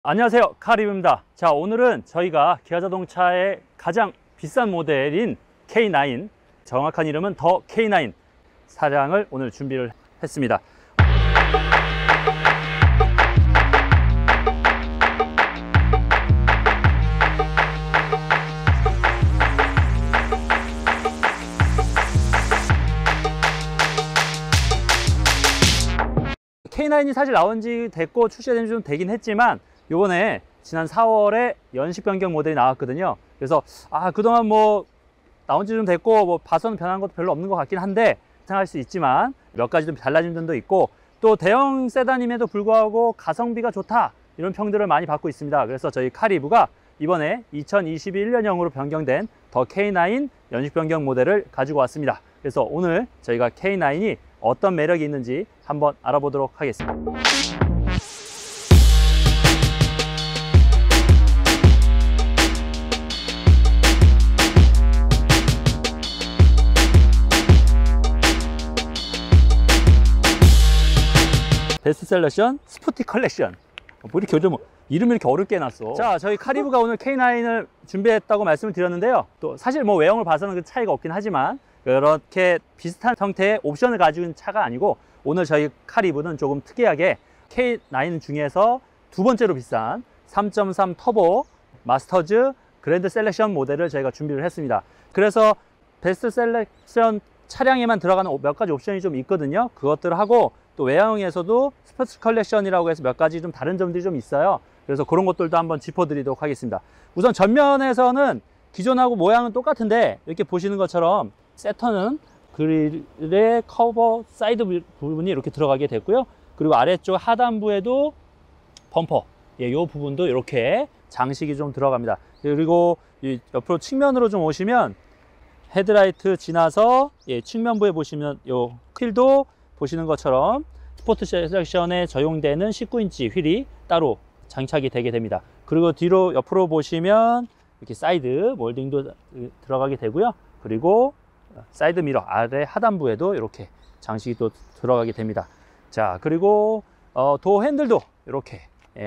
안녕하세요, 카리브입니다. 자, 오늘은 저희가 기아자동차의 가장 비싼 모델인 K9, 정확한 이름은 더 K9 차량을 오늘 준비를 했습니다. K9이 사실 나온 지 됐고 출시된 지 좀 되긴 했지만 요번에 지난 4월에 연식 변경 모델이 나왔거든요. 그래서 그동안 뭐 나온 지 좀 됐고 뭐 봐서는 변한 것도 별로 없는 것 같긴 한데 생각할 수 있지만 몇 가지 좀 달라진 점도 있고 또 대형 세단임에도 불구하고 가성비가 좋다 이런 평들을 많이 받고 있습니다. 그래서 저희 카리브가 이번에 2021년형으로 변경된 더 K9 연식 변경 모델을 가지고 왔습니다. 그래서 오늘 저희가 K9이 어떤 매력이 있는지 한번 알아보도록 하겠습니다. 베스트셀러션 스포티 컬렉션. 뭐 이렇게 이름을 이렇게 어렵게 해놨어. 자, 저희 카리브가 오늘 K9을 준비했다고 말씀을 드렸는데요. 또 사실 뭐 외형을 봐서는 그 차이가 없긴 하지만 그렇게 비슷한 형태의 옵션을 가지고 있는 차가 아니고 오늘 저희 카리브는 조금 특이하게 K9 중에서 두 번째로 비싼 3.3 터보 마스터즈 그랜드 셀렉션 모델을 저희가 준비를 했습니다. 그래서 베스트 셀렉션 차량에만 들어가는 몇 가지 옵션이 좀 있거든요. 그것들을 하고 또 외형에서도 스포츠 컬렉션이라고 해서 몇 가지 좀 다른 점들이 좀 있어요. 그래서 그런 것들도 한번 짚어드리도록 하겠습니다. 우선 전면에서는 기존하고 모양은 똑같은데 이렇게 보시는 것처럼 세터는 그릴의 커버 사이드 부분이 이렇게 들어가게 됐고요. 그리고 아래쪽 하단부에도 범퍼, 이 부분도 이렇게 장식이 좀 들어갑니다. 그리고 이 옆으로 측면으로 좀 오시면 헤드라이트 지나서 측면부에 보시면 요 휠도 보시는 것처럼 스포트 셀렉션에 적용되는 19인치 휠이 따로 장착이 되게 됩니다. 그리고 뒤로 옆으로 보시면 이렇게 사이드 몰딩도 들어가게 되고요. 그리고 사이드 미러 아래 하단부에도 이렇게 장식이 또 들어가게 됩니다. 자, 그리고 도어 핸들도 이렇게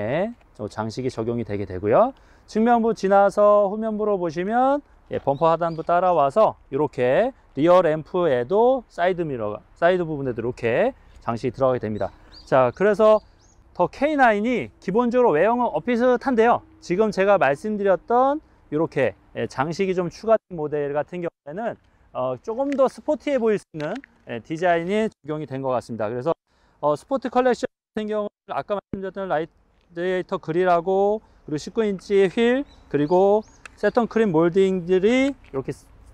장식이 적용이 되게 되고요. 측면부 지나서 후면부로 보시면 범퍼 하단부 따라와서 이렇게 리어 램프에도 사이드 미러가 사이드 부분에도 이렇게 장식이 들어가게 됩니다. 자, 그래서 더 K9이 기본적으로 외형은 비슷한데요. 지금 제가 말씀드렸던 이렇게 장식이 좀 추가된 모델 같은 경우에는 조금 더 스포티해 보일 수 있는 디자인이 적용이 된 것 같습니다. 그래서 스포트 컬렉션 같은 경우는 아까 말씀드렸던 라디에이터 그릴하고 그리고 19인치 휠 그리고 세턴 크림 몰딩들이 이렇게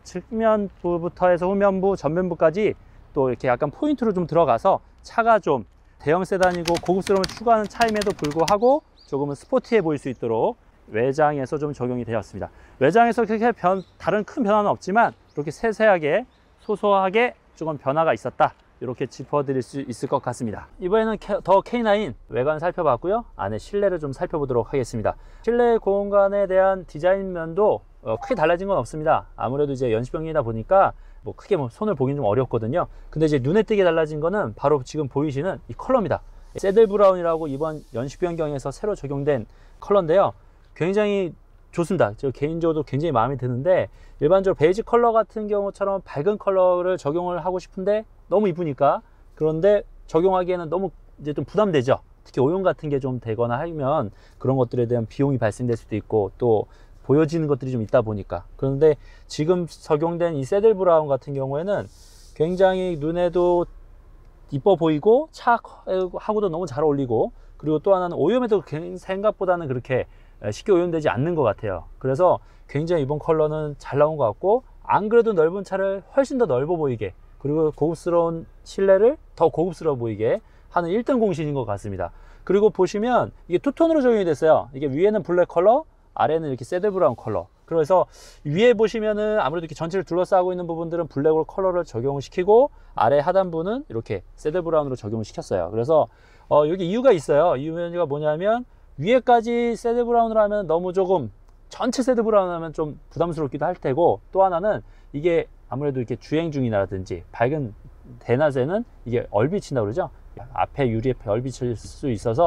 측면부부터 해서 후면부, 전면부까지 또 이렇게 약간 포인트로 좀 들어가서 차가 좀 대형 세단이고 고급스러움을 추구하는 차임에도 불구하고 조금은 스포티해 보일 수 있도록 외장에서 좀 적용이 되었습니다. 외장에서 그렇게 다른 큰 변화는 없지만 이렇게 세세하게 소소하게 조금 변화가 있었다. 이렇게 짚어드릴 수 있을 것 같습니다. 이번에는 더 K9 외관 살펴봤고요. 안에 실내를 좀 살펴보도록 하겠습니다. 실내 공간에 대한 디자인 면도 크게 달라진 건 없습니다. 아무래도 이제 연식변경이다 보니까 뭐 크게 손을 보기는 좀 어렵거든요. 근데 이제 눈에 띄게 달라진 거는 바로 지금 보이시는 이 컬러입니다. 새들 브라운이라고 이번 연식변경에서 새로 적용된 컬러인데요. 굉장히 좋습니다. 저 개인적으로 굉장히 마음에 드는데 일반적으로 베이지 컬러 같은 경우처럼 밝은 컬러를 적용을 하고 싶은데 너무 이쁘니까 그런데 적용하기에는 너무 이제 좀 부담되죠. 특히 오염 같은 게 좀 되거나 하면 그런 것들에 대한 비용이 발생될 수도 있고 또 보여지는 것들이 좀 있다 보니까 그런데 지금 적용된 이 새들 브라운 같은 경우에는 굉장히 눈에도 이뻐 보이고 차하고도 너무 잘 어울리고 그리고 또 하나는 오염에도 생각보다는 그렇게 쉽게 오염되지 않는 것 같아요. 그래서 굉장히 이번 컬러는 잘 나온 것 같고 안 그래도 넓은 차를 훨씬 더 넓어 보이게 그리고 고급스러운 실내를 더 고급스러워 보이게 하는 1등 공신인 것 같습니다. 그리고 보시면 이게 투톤으로 적용이 됐어요. 이게 위에는 블랙 컬러 아래는 이렇게 새들 브라운 컬러. 그래서 위에 보시면은 아무래도 이렇게 전체를 둘러싸고 있는 부분들은 블랙으로 컬러를 적용을 시키고 아래 하단부는 이렇게 새들 브라운으로 적용을 시켰어요. 그래서 여기 이유가 있어요. 이유가 뭐냐면 위에까지 새들 브라운으로 하면 너무 조금 전체 새들 브라운 하면 좀 부담스럽기도 할 테고 또 하나는 이게 아무래도 이렇게 주행 중이라든지 밝은 대낮에는 이게 얼비친다고 그러죠. 앞에 유리에 얼비칠 수 있어서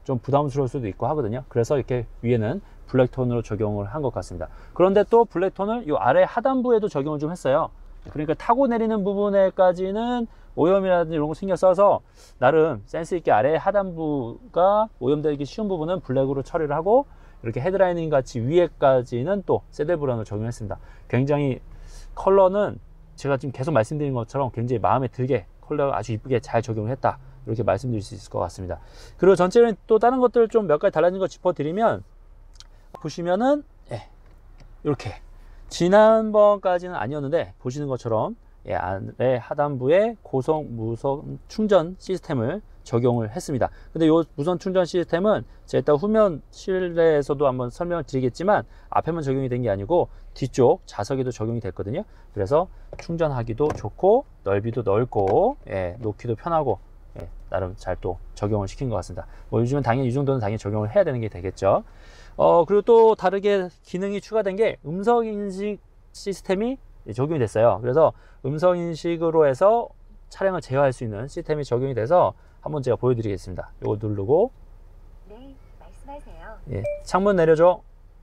좀 부담스러울 수도 있고 하거든요. 그래서 이렇게 위에는 블랙톤으로 적용을 한 것 같습니다. 그런데 또 블랙톤을 이 아래 하단부에도 적용을 좀 했어요. 그러니까 타고 내리는 부분에까지는 오염이라든지 이런 거 신경 써서 나름 센스 있게 아래 하단부가 오염되기 쉬운 부분은 블랙으로 처리를 하고, 이렇게 헤드라이닝 같이 위에까지는 또 새들 브라운을 적용했습니다. 굉장히 컬러는 제가 지금 계속 말씀드린 것처럼 굉장히 마음에 들게 컬러가 아주 이쁘게 잘 적용을 했다, 이렇게 말씀드릴 수 있을 것 같습니다. 그리고 전체는 또 다른 것들 좀 몇 가지 달라진 거 짚어드리면, 보시면은 이렇게 지난번까지는 아니었는데 보시는 것처럼 아래 하단부에 고속 무선 충전 시스템을 적용을 했습니다. 근데 이 무선 충전 시스템은 제가 이따 후면 실내에서도 한번 설명을 드리겠지만 앞에만 적용이 된 게 아니고 뒤쪽 좌석에도 적용이 됐거든요. 그래서 충전하기도 좋고 넓이도 넓고 놓기도 편하고 나름 잘 또 적용을 시킨 것 같습니다. 뭐 요즘은 당연히 이 정도는 당연히 적용을 해야 되는 게 되겠죠. 그리고 또 다르게 기능이 추가된 게 음성인식 시스템이 적용이 됐어요. 그래서 음성인식으로 해서 차량을 제어할 수 있는 시스템이 적용이 돼서 한번 제가 보여드리겠습니다. 이거 누르고, 네, 말씀하세요. 창문 내려줘.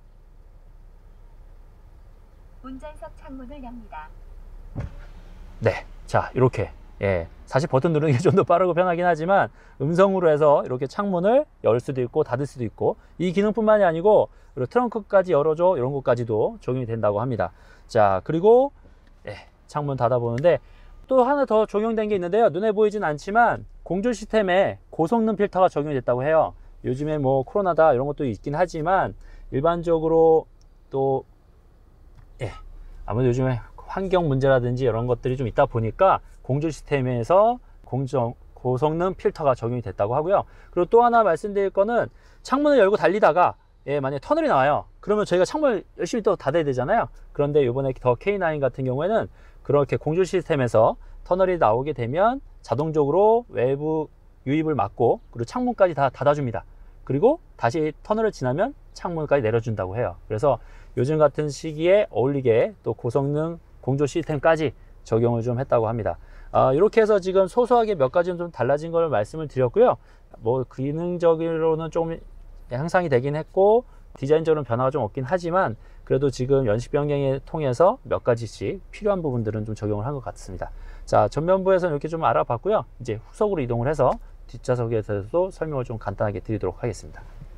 운전석 창문을 엽니다. 네, 자 이렇게 사실 버튼 누르는 게 좀 더 빠르고 편하긴 하지만 음성으로 해서 이렇게 창문을 열 수도 있고 닫을 수도 있고, 이 기능뿐만이 아니고 그리고 트렁크까지 열어줘, 이런 것까지도 적용이 된다고 합니다. 자, 그리고 창문 닫아보는데 또 하나 더 적용된 게 있는데요. 눈에 보이진 않지만 공조 시스템에 고성능 필터가 적용이 됐다고 해요. 요즘에 뭐 코로나다 이런 것도 있긴 하지만 일반적으로 또 아무래도 요즘에 환경 문제라든지 이런 것들이 좀 있다 보니까 공조 시스템에서 고성능 필터가 적용이 됐다고 하고요. 그리고 또 하나 말씀드릴 거는, 창문을 열고 달리다가 만약에 터널이 나와요. 그러면 저희가 창문을 열심히 또 닫아야 되잖아요. 그런데 이번에 더 K9 같은 경우에는 그렇게 공조 시스템에서 터널이 나오게 되면 자동적으로 외부 유입을 막고 그리고 창문까지 다 닫아줍니다. 그리고 다시 터널을 지나면 창문까지 내려준다고 해요. 그래서 요즘 같은 시기에 어울리게 또 고성능 공조 시스템까지 적용을 좀 했다고 합니다. 이렇게 해서 지금 소소하게 몇 가지 좀 달라진 걸 말씀을 드렸고요. 뭐 기능적으로는 좀 향상이 되긴 했고 디자인적으로는 변화가 좀 없긴 하지만 그래도 지금 연식 변경을 통해서 몇 가지씩 필요한 부분들은 좀 적용을 한 것 같습니다. 자, 전면부에서는 이렇게 좀 알아봤고요. 이제 후석으로 이동을 해서 뒷좌석에 대해서도 설명을 좀 간단하게 드리도록 하겠습니다.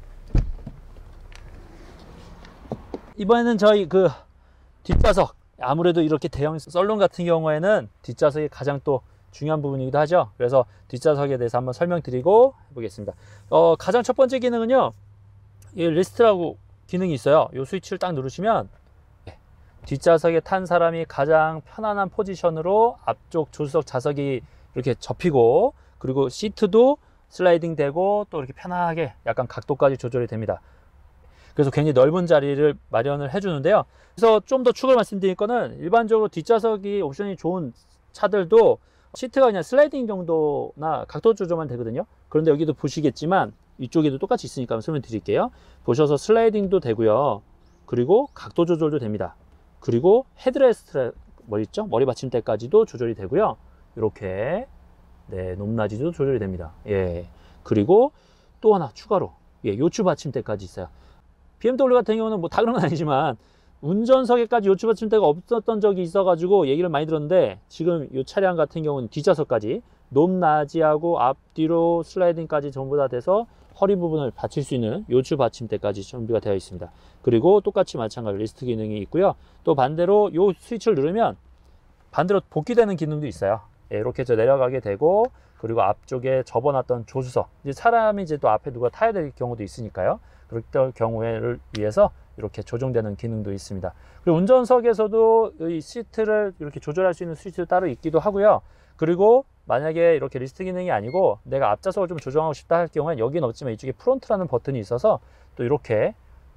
이번에는 저희 그 뒷좌석, 아무래도 이렇게 대형 썰룸 같은 경우에는 뒷좌석이 가장 또 중요한 부분이기도 하죠. 그래서 뒷좌석에 대해서 한번 설명드리고 해보겠습니다. 가장 첫 번째 기능은요, 이 리스트라고 기능이 있어요. 이 스위치를 딱 누르시면 뒷좌석에 탄 사람이 가장 편안한 포지션으로 앞쪽 조수석 좌석이 이렇게 접히고, 그리고 시트도 슬라이딩 되고 또 이렇게 편하게 약간 각도까지 조절이 됩니다. 그래서 굉장히 넓은 자리를 마련을 해주는데요. 그래서 좀 더 추가로 말씀드릴 거는, 일반적으로 뒷좌석이 옵션이 좋은 차들도 시트가 그냥 슬라이딩 정도나 각도 조절만 되거든요. 그런데 여기도 보시겠지만 이쪽에도 똑같이 있으니까 한번 설명 드릴게요. 보셔서 슬라이딩도 되고요. 그리고 각도 조절도 됩니다. 그리고 헤드레스트 있죠? 머리 받침대까지도 조절이 되고요. 이렇게 높낮이도 조절이 됩니다. 그리고 또 하나 추가로 요추 받침대까지 있어요. BMW 같은 경우는 뭐 다 그런 건 아니지만 운전석에까지 요추 받침대가 없었던 적이 있어가지고 얘기를 많이 들었는데, 지금 이 차량 같은 경우는 뒷좌석까지 높낮이하고 앞뒤로 슬라이딩까지 전부 다 돼서 허리 부분을 받칠 수 있는 요추 받침대까지 준비가 되어 있습니다. 그리고 똑같이 마찬가지로 리스트 기능이 있고요. 또 반대로 이 스위치를 누르면 반대로 복귀되는 기능도 있어요. 이렇게 해서 내려가게 되고, 그리고 앞쪽에 접어놨던 조수석, 이제 사람이 이제 또 앞에 누가 타야 될 경우도 있으니까요. 그럴 경우를 위해서 이렇게 조정되는 기능도 있습니다. 그리고 운전석에서도 이 시트를 이렇게 조절할 수 있는 스위치도 따로 있기도 하고요. 그리고 만약에 이렇게 리스트 기능이 아니고 내가 앞좌석을 좀 조정하고 싶다 할 경우엔 여기는 없지만 이쪽에 프론트라는 버튼이 있어서 또 이렇게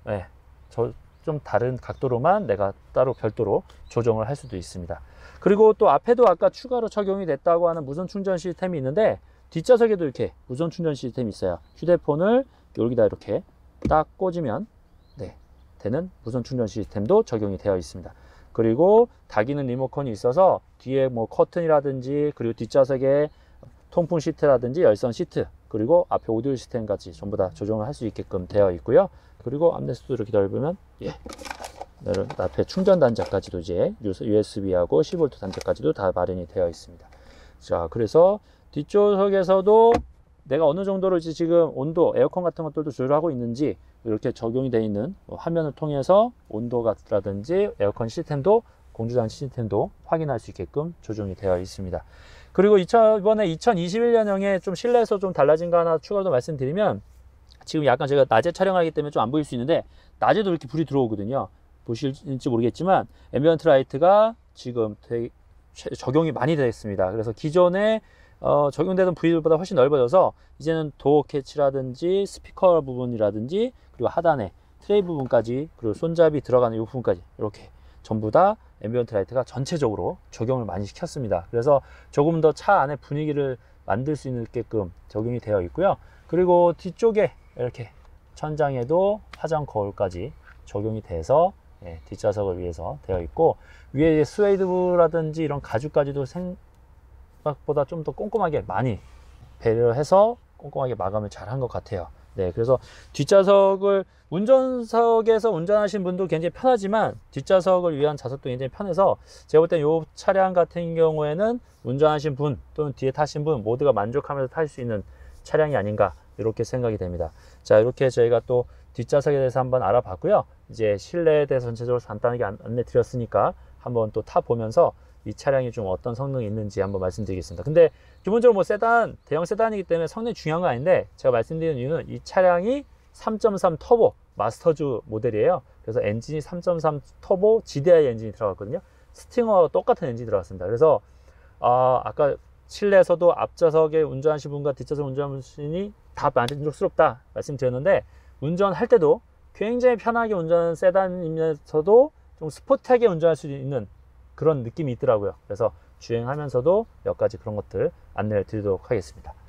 좀 다른 각도로만 내가 따로 별도로 조정을 할 수도 있습니다. 그리고 또 앞에도 아까 추가로 적용이 됐다고 하는 무선 충전 시스템이 있는데, 뒷좌석에도 이렇게 무선 충전 시스템이 있어요. 휴대폰을 여기다 이렇게 딱 꽂으면 되는 무선 충전 시스템도 적용이 되어 있습니다. 그리고 다기능 리모컨이 있어서 뒤에 뭐 커튼이라든지, 그리고 뒷좌석에 통풍 시트라든지 열선 시트, 그리고 앞에 오디오 시스템까지 전부 다 조정을 할 수 있게끔 되어 있고요. 그리고 암레스도 이렇게 넓으면 앞에 충전 단자까지도 이제 USB하고 10V 단자까지도 다 마련이 되어 있습니다. 자, 그래서 뒷좌석에서도 내가 어느 정도로 이제 지금 온도, 에어컨 같은 것들도 조절하고 있는지 이렇게 적용이 되어 있는 화면을 통해서 온도라든지 에어컨 시스템도, 공조장 시스템도 확인할 수 있게끔 조정이 되어 있습니다. 그리고 이번에 2021년형에 좀 실내에서 좀 달라진 거 하나 추가로 말씀드리면, 지금 약간 제가 낮에 촬영하기 때문에 좀 안 보일 수 있는데 낮에도 이렇게 불이 들어오거든요. 보실지 모르겠지만 앰비언트 라이트가 지금 되게 적용이 많이 되어 있습니다. 그래서 기존에 적용되던 부위들보다 훨씬 넓어져서 이제는 도어 캐치라든지 스피커 부분이라든지 그리고 하단에 트레이 부분까지 그리고 손잡이 들어가는 이 부분까지 이렇게 전부 다 앰비언트 라이트가 전체적으로 적용을 많이 시켰습니다. 그래서 조금 더 차 안의 분위기를 만들 수 있게끔 적용이 되어 있고요. 그리고 뒤쪽에 이렇게 천장에도 화장 거울까지 적용이 돼서 뒷좌석을 위해서 되어 있고, 위에 스웨이드라든지 이런 가죽까지도 생각보다 좀 더 꼼꼼하게 많이 배려해서 꼼꼼하게 마감을 잘 한 것 같아요. 네, 그래서 뒷좌석을 운전석에서 운전하신 분도 굉장히 편하지만 뒷좌석을 위한 좌석도 굉장히 편해서 제가 볼 때 이 차량 같은 경우에는 운전하신 분 또는 뒤에 타신 분 모두가 만족하면서 탈 수 있는 차량이 아닌가 이렇게 생각이 됩니다. 자, 이렇게 저희가 또 뒷좌석에 대해서 한번 알아봤고요. 이제 실내에 대해서 전체적으로 간단하게 안내 드렸으니까 한번 또 타보면서 이 차량이 좀 어떤 성능이 있는지 한번 말씀드리겠습니다. 근데 기본적으로 뭐 세단, 대형 세단이기 때문에 성능이 중요한 건 아닌데, 제가 말씀드리는 이유는 이 차량이 3.3 터보 마스터즈 모델이에요. 그래서 엔진이 3.3 터보 GDI 엔진이 들어갔거든요. 스팅어와 똑같은 엔진이 들어갔습니다. 그래서 아까 실내에서도 앞좌석에 운전하시는 분과 뒷좌석 운전하시니 다 만족스럽다 말씀드렸는데, 운전할 때도 굉장히 편하게 운전하는 세단이면서도 좀 스포티하게 운전할 수 있는 그런 느낌이 있더라고요. 그래서 주행하면서도 몇 가지 그런 것들 안내를 드리도록 하겠습니다.